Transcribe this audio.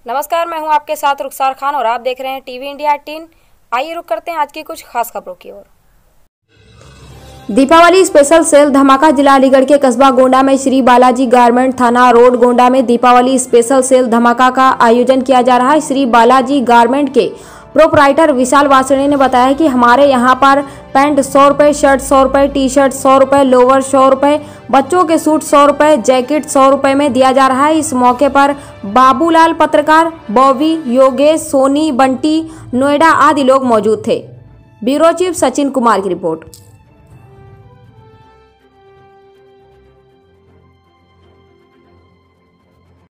नमस्कार, मैं हूं आपके साथ रुखसार खान और आप देख रहे हैं टीवी इंडिया 18। आइए रुक करते हैं आज की कुछ खास खबरों की ओर। दीपावली स्पेशल सेल धमाका। जिला अलीगढ़ के कस्बा गोंडा में श्री बालाजी गारमेंट थाना रोड गोंडा में दीपावली स्पेशल सेल धमाका का आयोजन किया जा रहा है। श्री बालाजी गारमेंट के प्रोपराइटर विशाल वासणे ने बताया कि हमारे यहां पर पैंट 100 रुपये, शर्ट 100 रुपये, टी शर्ट 100 रुपये, लोवर 100 रुपये, बच्चों के सूट 100 रुपये, जैकेट 100 रुपये में दिया जा रहा है। इस मौके पर बाबूलाल पत्रकार, बॉबी, योगेश, सोनी, बंटी, नोएडा आदि लोग मौजूद थे। ब्यूरो चीफ सचिन कुमार की रिपोर्ट।